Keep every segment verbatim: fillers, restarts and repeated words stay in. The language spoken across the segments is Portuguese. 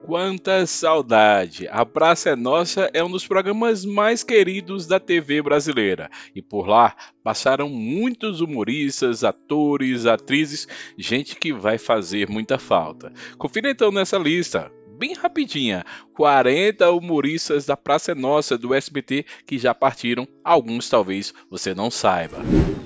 Quanta saudade! A Praça é Nossa é um dos programas mais queridos da T V brasileira e por lá passaram muitos humoristas, atores, atrizes, gente que vai fazer muita falta. Confira então nessa lista, bem rapidinha, quarenta humoristas da Praça é Nossa do S B T que já partiram, alguns talvez você não saiba.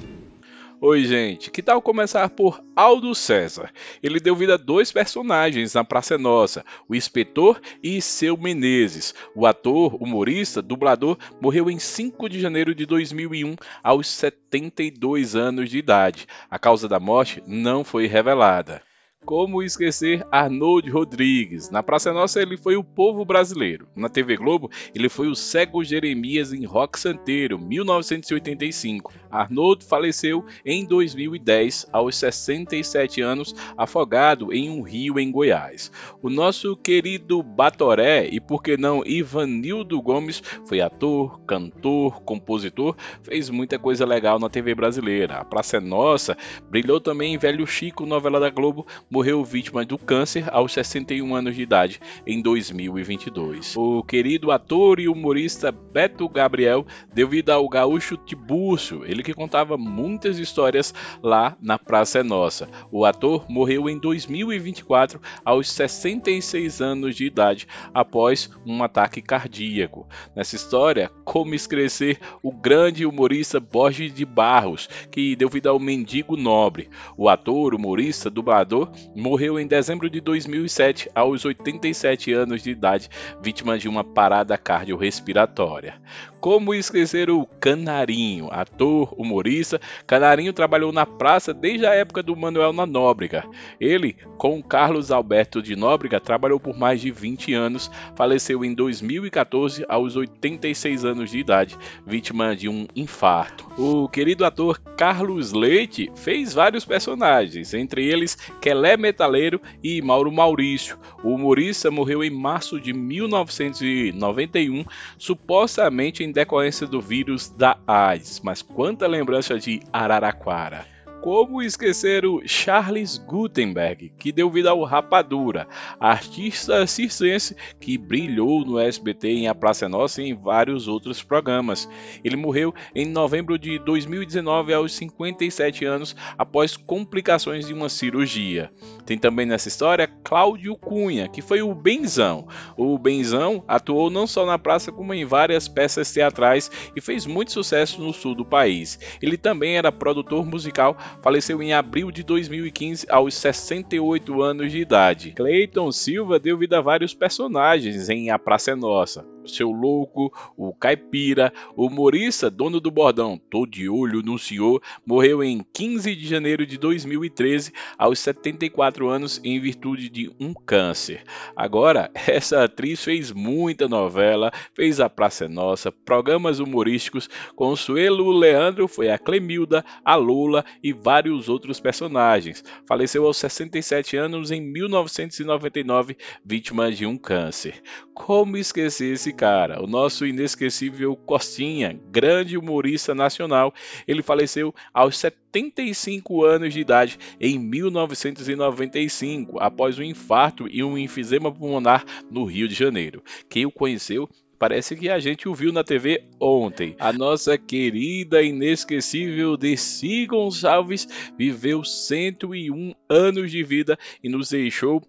Oi, gente, que tal começar por Aldo César? Ele deu vida a dois personagens na Praça é Nossa, o Inspetor e Seu Menezes. O ator, humorista, dublador, morreu em cinco de janeiro de dois mil e um, aos setenta e dois anos de idade. A causa da morte não foi revelada. Como esquecer Arnold Rodrigues? Na Praça é Nossa ele foi o povo brasileiro. Na T V Globo ele foi o cego Jeremias em Rock Santeiro, mil novecentos e oitenta e cinco. Arnold faleceu em dois mil e dez, aos sessenta e sete anos, afogado em um rio em Goiás. O nosso querido Batoré, e por que não Ivanildo Gomes, foi ator, cantor, compositor, fez muita coisa legal na T V brasileira. A Praça é Nossa brilhou também em Velho Chico, novela da Globo, morreu vítima do câncer aos sessenta e um anos de idade em dois mil e vinte e dois. O querido ator e humorista Beto Gabriel deu vida ao gaúcho Tiburcio, ele que contava muitas histórias lá na Praça é Nossa. O ator morreu em dois mil e vinte e quatro aos sessenta e seis anos de idade após um ataque cardíaco. Nessa história, como esquecer o grande humorista Borges de Barros, que deu vida ao Mendigo Nobre. O ator, humorista, dublador morreu em dezembro de dois mil e sete, aos oitenta e sete anos de idade, vítima de uma parada cardiorrespiratória. Como esquecer o Canarinho, ator, humorista? Canarinho trabalhou na praça desde a época do Manuel na Nóbrega. Ele, com Carlos Alberto de Nóbrega, trabalhou por mais de vinte anos, faleceu em dois mil e quatorze, aos oitenta e seis anos de idade, vítima de um infarto. O querido ator Carlos Leite fez vários personagens, entre eles Quelé Metaleiro e Mauro Maurício. O humorista morreu em março de mil novecentos e noventa e um, supostamente em decorrência do vírus da AIDS. Mas quanta lembrança de Araraquara! Como esquecer o Charles Gutenberg, que deu vida ao Rapadura, artista circense que brilhou no S B T, em A Praça é Nossa e em vários outros programas. Ele morreu em novembro de dois mil e dezenove, aos cinquenta e sete anos, após complicações de uma cirurgia. Tem também nessa história Cláudio Cunha, que foi o Benzão. O Benzão atuou não só na praça como em várias peças teatrais e fez muito sucesso no sul do país. Ele também era produtor musical. Faleceu em abril de dois mil e quinze, aos sessenta e oito anos de idade. Cleiton Silva deu vida a vários personagens em A Praça é Nossa. Seu Louco, o Caipira, o humorista, dono do bordão Tô de olho no senhor, morreu em quinze de janeiro de dois mil e treze, aos setenta e quatro anos, em virtude de um câncer. Agora, essa atriz fez muita novela, fez A Praça é Nossa, programas humorísticos. Consuelo Leandro foi a Clemilda, a Lola e vários outros personagens. Faleceu aos sessenta e sete anos em mil novecentos e noventa e nove, vítima de um câncer. Como esquecer esse cara? O nosso inesquecível Costinha, grande humorista nacional. Ele faleceu aos setenta e cinco anos de idade em mil novecentos e noventa e cinco, após um infarto e um enfisema pulmonar no Rio de Janeiro. Quem o conheceu parece que a gente o viu na T V ontem. A nossa querida inesquecível Dercy Gonçalves viveu cento e um anos de vida e nos deixou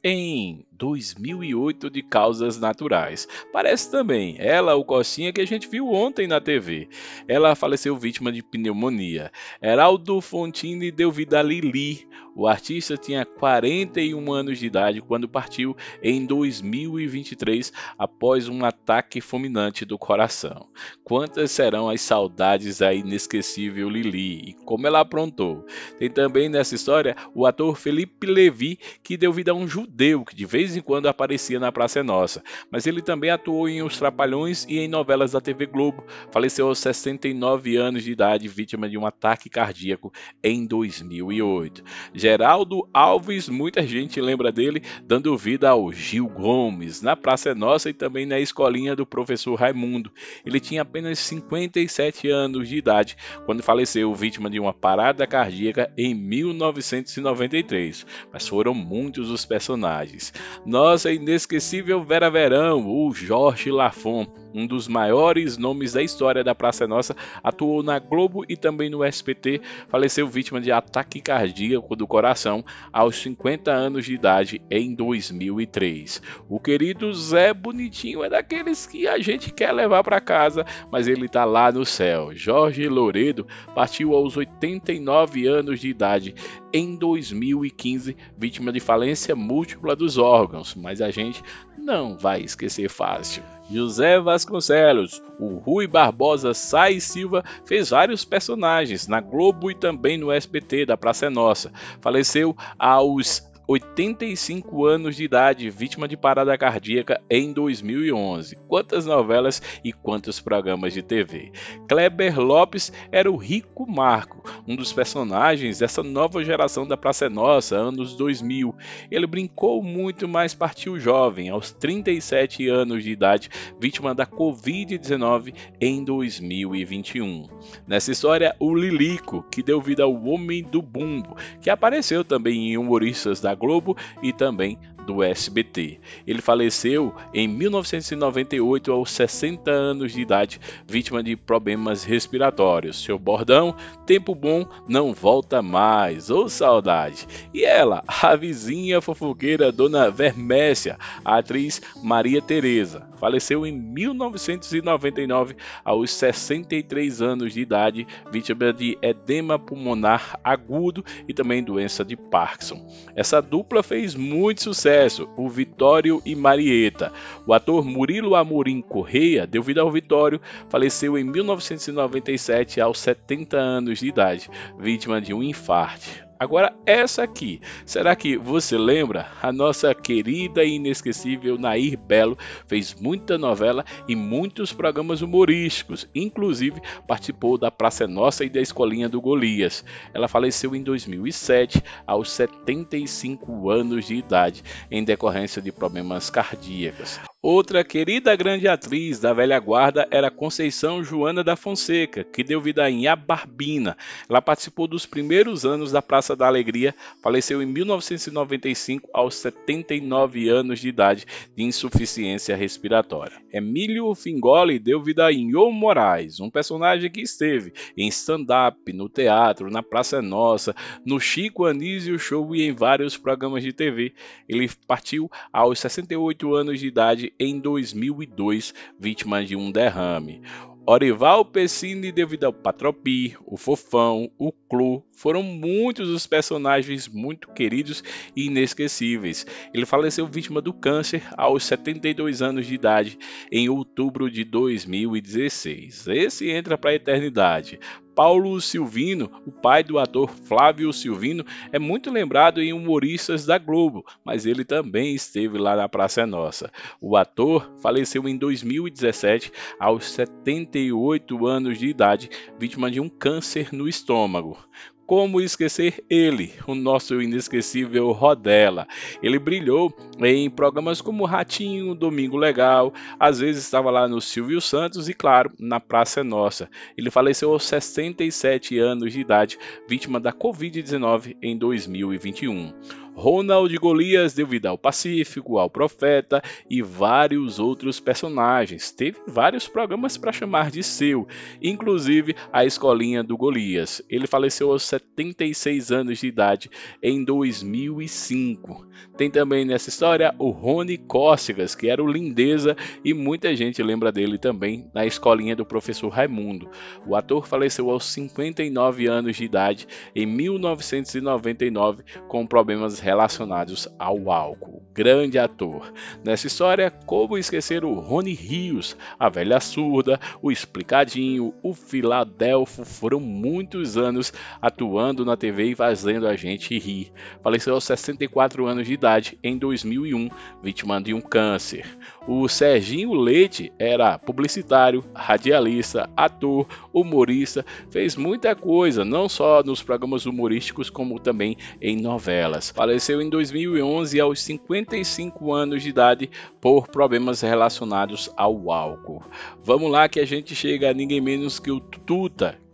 em dois mil e oito de causas naturais. Parece também ela, o Cocinha, que a gente viu ontem na T V. Ela faleceu vítima de pneumonia. Heraldo Fontini deu vida a Lili. O artista tinha quarenta e um anos de idade quando partiu em dois mil e vinte e três após um ataque fulminante do coração. Quantas serão as saudades da inesquecível Lili e como ela aprontou. Tem também nessa história o ator Felipe Levi, que deu vida a um judeu que de vez em quando aparecia na Praça é Nossa, mas ele também atuou em Os Trapalhões e em novelas da T V Globo. Faleceu aos sessenta e nove anos de idade, vítima de um ataque cardíaco em dois mil e oito. Geraldo Alves, muita gente lembra dele, dando vida ao Gil Gomes, na Praça é Nossa e também na Escolinha do Professor Raimundo. Ele tinha apenas cinquenta e sete anos de idade quando faleceu, vítima de uma parada cardíaca em mil novecentos e noventa e três, mas foram muitos os personagens. Nossa inesquecível Vera Verão, o Jorge Lafon, um dos maiores nomes da história da Praça é Nossa, atuou na Globo e também no S B T, faleceu vítima de ataque cardíaco do coração aos cinquenta anos de idade em dois mil e três. O querido Zé Bonitinho é daqueles que a gente quer levar para casa, mas ele tá lá no céu. Jorge Louredo partiu aos oitenta e nove anos de idade em dois mil e quinze, vítima de falência múltipla dos órgãos, mas a gente não vai esquecer fácil. José Vasconcelos, o Rui Barbosa Sais Silva, fez vários personagens na Globo e também no S B T da Praça é Nossa. Faleceu aos oitenta e cinco anos de idade, vítima de parada cardíaca em dois mil e onze. Quantas novelas e quantos programas de T V. Kleber Lopes era o Rico Marco, um dos personagens dessa nova geração da Praça é Nossa, anos dois mil. Ele brincou muito, mas partiu jovem, aos trinta e sete anos de idade, vítima da covid dezenove em dois mil e vinte e um. Nessa história, o Lilico, que deu vida ao Homem do Bumbo, que apareceu também em Humoristas da Globo e também do S B T. Ele faleceu em mil novecentos e noventa e oito aos sessenta anos de idade, vítima de problemas respiratórios. Seu bordão, tempo bom, não volta mais, ô saudade. E ela, a vizinha fofoqueira Dona Vermécia, a atriz Maria Tereza, faleceu em mil novecentos e noventa e nove aos sessenta e três anos de idade, vítima de edema pulmonar agudo e também doença de Parkinson. Essa dupla fez muito sucesso, o Vitório e Marieta. O ator Murilo Amorim Correia deu vida ao Vitório, faleceu em mil novecentos e noventa e sete aos setenta anos de idade, vítima de um infarto. Agora essa aqui, será que você lembra? A nossa querida e inesquecível Nair Belo fez muita novela e muitos programas humorísticos, inclusive participou da Praça é Nossa e da Escolinha do Golias. Ela faleceu em dois mil e sete aos setenta e cinco anos de idade em decorrência de problemas cardíacos. Outra querida grande atriz da velha guarda era Conceição Joana da Fonseca, que deu vida em A Barbina. Ela participou dos primeiros anos da Praça da Alegria, faleceu em mil novecentos e noventa e cinco aos setenta e nove anos de idade de insuficiência respiratória. Emílio Fingoli deu vida em Ô Moraes, um personagem que esteve em stand-up, no teatro, na Praça é Nossa, no Chico Anísio Show e em vários programas de T V. Ele partiu aos sessenta e oito anos de idade em dois mil e dois, vítima de um derrame. Orival Pecini deu vida ao Patropi, o Fofão, o Clô, foram muitos os personagens muito queridos e inesquecíveis. Ele faleceu vítima do câncer aos setenta e dois anos de idade em outubro de dois mil e dezesseis. Esse entra para a eternidade. Paulo Silvino, o pai do ator Flávio Silvino, é muito lembrado em Humoristas da Globo, mas ele também esteve lá na Praça é Nossa. O ator faleceu em dois mil e dezessete aos setenta e oito anos de idade, vítima de um câncer no estômago. Como esquecer ele, o nosso inesquecível Rodela. Ele brilhou em programas como Ratinho, Domingo Legal, às vezes estava lá no Silvio Santos e, claro, na Praça é Nossa. Ele faleceu aos sessenta e sete anos de idade, vítima da covid dezenove em dois mil e vinte e um. Ronald Golias deu vida ao Pacífico, ao Profeta e vários outros personagens. Teve vários programas para chamar de seu, inclusive a Escolinha do Golias. Ele faleceu aos setenta e seis anos de idade em dois mil e cinco. Tem também nessa história o Rony Cócegas, que era o Lindeza e muita gente lembra dele também na Escolinha do Professor Raimundo. O ator faleceu aos cinquenta e nove anos de idade em mil novecentos e noventa e nove com problemas relacionados ao álcool. Grande ator. Nessa história, como esquecer o Rony Rios, a Velha Surda, o Explicadinho, o Filadelfo, foram muitos anos atuando na T V e fazendo a gente rir. Faleceu aos sessenta e quatro anos de idade em dois mil e um, vítima de um câncer. O Serginho Leite era publicitário, radialista, ator, humorista, fez muita coisa, não só nos programas humorísticos, como também em novelas. Faleceu em dois mil e onze aos cinquenta e cinco anos de idade por problemas relacionados ao álcool. Vamos lá que a gente chega a ninguém menos que o Tuta,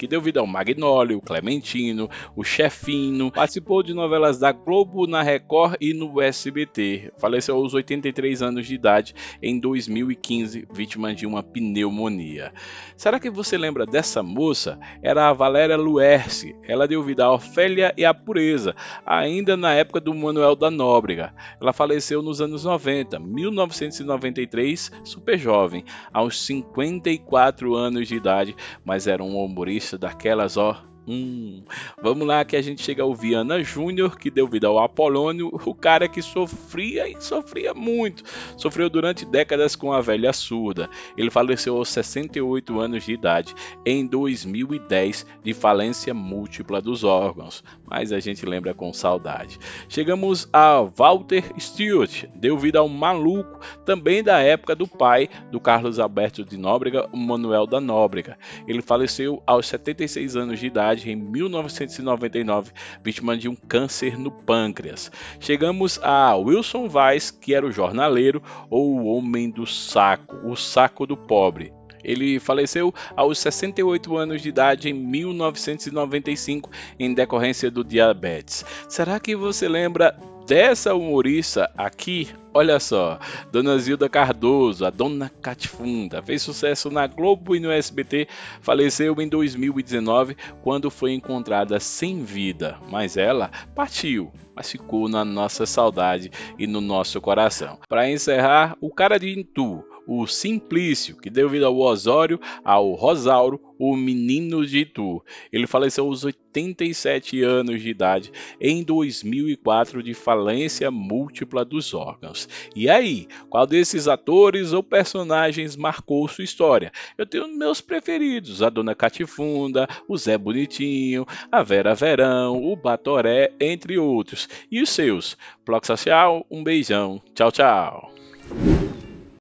que deu vida ao Magnólio, o Clementino, o Chefino, participou de novelas da Globo, na Record e no S B T. Faleceu aos oitenta e três anos de idade em dois mil e quinze, vítima de uma pneumonia. Será que você lembra dessa moça? Era a Valéria Luerce. Ela deu vida a Ofélia e a Pureza, ainda na época do Manuel da Nóbrega. Ela faleceu nos anos noventa, mil novecentos e noventa e três, super jovem, aos cinquenta e quatro anos de idade, mas era um humorista daquelas, ó. Hum, vamos lá que a gente chega ao Viana Júnior, que deu vida ao Apolônio, o cara que sofria e sofria muito, sofreu durante décadas com a velha surda. Ele faleceu aos sessenta e oito anos de idade em dois mil e dez de falência múltipla dos órgãos, mas a gente lembra com saudade. Chegamos a Walter Stewart, deu vida ao maluco, também da época do pai do Carlos Alberto de Nóbrega, o Manuel da Nóbrega. Ele faleceu aos setenta e seis anos de idade em mil novecentos e noventa e nove, vítima de um câncer no pâncreas. Chegamos a Wilson Vaz, que era o jornaleiro ou o homem do saco, o saco do pobre. Ele faleceu aos sessenta e oito anos de idade em mil novecentos e noventa e cinco em decorrência do diabetes. Será que você lembra dessa humorista aqui? Olha só, Dona Zilda Cardoso, a Dona Catifunda, fez sucesso na Globo e no S B T, faleceu em dois mil e dezenove quando foi encontrada sem vida, mas ela partiu, mas ficou na nossa saudade e no nosso coração. Para encerrar, o cara de Itu, o Simplício, que deu vida ao Osório, ao Rosauro, o menino de Itu. Ele faleceu aos oitenta e sete anos de idade em dois mil e quatro de falência múltipla dos órgãos. E aí, qual desses atores ou personagens marcou sua história? Eu tenho meus preferidos, a Dona Catifunda, o Zé Bonitinho, a Vera Verão, o Batoré, entre outros. E os seus? Bloco Social, um beijão. Tchau, tchau.